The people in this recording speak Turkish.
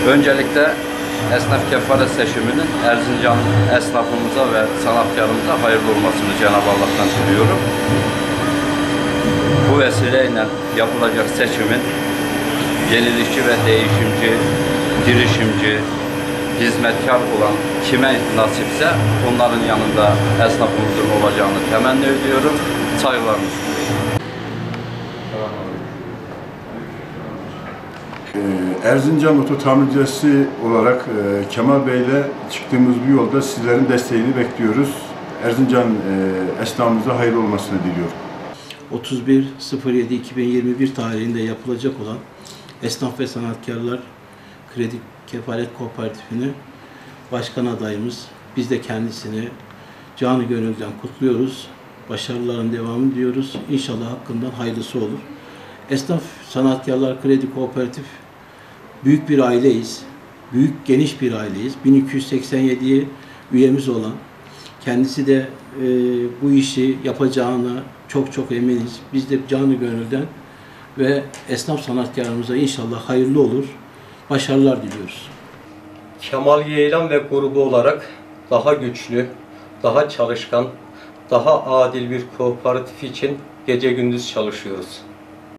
Öncelikle esnaf kefaret seçiminin Erzincan esnafımıza ve sanatkarımıza hayırlı olmasını Cenab-ı Allah'tan diliyorum. Bu vesileyle yapılacak seçimin yenilikçi ve değişimci, girişimci, hizmetkar olan kime nasipse onların yanında esnafımızın olacağını temenni ediyorum. Saygılarımı sunuyorum. Erzincan Oto Tamircisi olarak Kemal Bey ile çıktığımız bu yolda sizlerin desteğini bekliyoruz. Erzincan esnafımıza hayırlı olmasını diliyorum. 31.07.2021 tarihinde yapılacak olan Esnaf ve Sanatkarlar Kredi Kefalet Kooperatifini başkan adayımız, biz de kendisini canı gönülden kutluyoruz. Başarıların devamını diliyoruz. İnşallah hakkından hayırlısı olur. Esnaf Sanatkarlar Kredi Kooperatif büyük bir aileyiz. Büyük, geniş bir aileyiz. 1287 üyemiz olan, kendisi de bu işi yapacağına çok eminiz. Biz de canı gönülden ve esnaf sanatkarımıza inşallah hayırlı olur. Başarılar diliyoruz. Kemal Yeylan ve grubu olarak daha güçlü, daha çalışkan, daha adil bir kooperatif için gece gündüz çalışıyoruz.